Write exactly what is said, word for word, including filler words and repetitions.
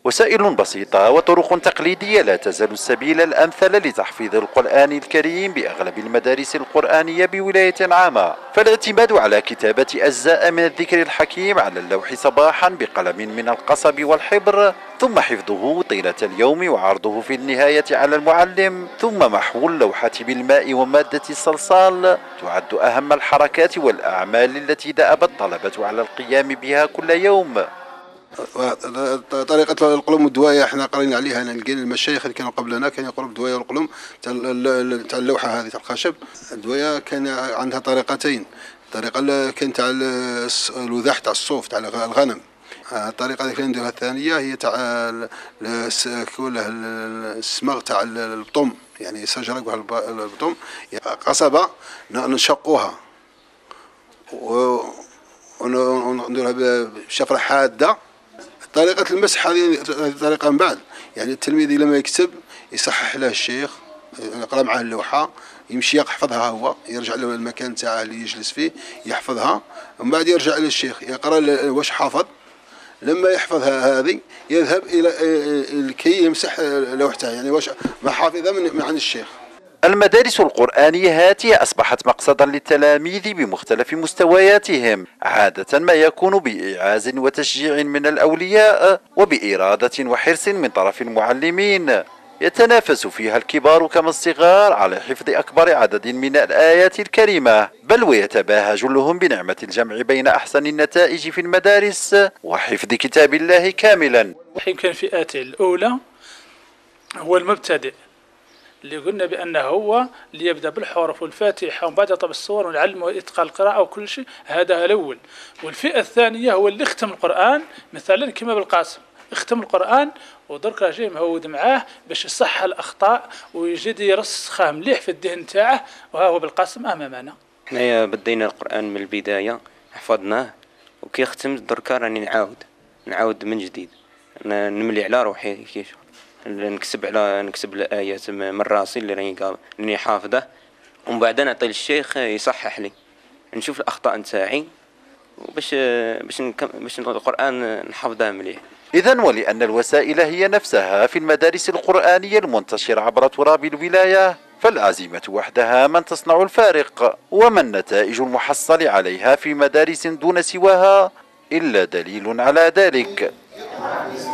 وسائل بسيطة وطرق تقليدية لا تزال السبيل الأمثل لتحفيظ القرآن الكريم بأغلب المدارس القرآنية بولاية عامة، فالاعتماد على كتابة أجزاء من الذكر الحكيم على اللوح صباحا بقلم من القصب والحبر، ثم حفظه طيلة اليوم وعرضه في النهاية على المعلم، ثم محو اللوحة بالماء ومادة الصلصال، تعد أهم الحركات والأعمال التي دأب الطلبة على القيام بها كل يوم. طريقة القلم والدواية احنا قرينا عليها، لقينا المشايخ اللي كانوا قبلنا كانوا يقولوا بالدواية والقلم تاع اللوحة هذه تاع الخشب. الدواية كان عندها طريقتين، الطريقة كانت تاع الوذاح تاع الصوف تاع الغنم، الطريقة اللي كنا نديرها الثانية هي تاع السمغ تاع البطم، يعني شجرة البطم قصبة نشقوها ونديرها بشفرة حادة. طريقة المسح هذه طريقة من بعد، يعني التلميذ لما يكتب يصحح له الشيخ، يقرأ معه اللوحة، يمشي يحفظها هو، يرجع له المكان تاعه اللي يجلس فيه يحفظها، ومن بعد يرجع للشيخ يقرأ واش حافظ. لما يحفظها هذه يذهب إلى كي يمسح لوحته، يعني واش ما حافظها من عن الشيخ. المدارس القرآنية هذه أصبحت مقصدا للتلاميذ بمختلف مستوياتهم، عادة ما يكون بإيعاز وتشجيع من الأولياء وبإرادة وحرص من طرف المعلمين، يتنافس فيها الكبار كما الصغار على حفظ أكبر عدد من الآيات الكريمة، بل ويتباهى جلهم بنعمة الجمع بين أحسن النتائج في المدارس وحفظ كتاب الله كاملا. يمكن الفئات الأولى هو المبتدئ اللي قلنا بأنه هو اللي يبدأ بالحروف والفاتحة ومن بعد طب الصور ونعلمه إتقان القراءة وكل شيء، هذا الأول. والفئة الثانية هو اللي يختم القرآن مثلا كما بالقاسم، يختم القرآن ودرك جاي مهود معاه باش يصح الأخطاء ويجد يرسخها مليح في الذهن تاعه، وها هو بالقاسم أمامنا. حنايا بدينا القرآن من البداية حفظناه، وكي يختم دركا راني نعاود نعاود من جديد، نملي على روحي كيف نكسب على نكسب الآيات من راسي اللي راني راني حافظه، ومن بعد نعطي للشيخ يصحح لي، نشوف الأخطاء نتاعي وباش باش باش القرآن نحفظه مليح. إذن ولأن الوسائل هي نفسها في المدارس القرآنية المنتشرة عبر تراب الولاية، فالعزيمة وحدها من تصنع الفارق، وما النتائج المحصل عليها في مدارس دون سواها إلا دليل على ذلك.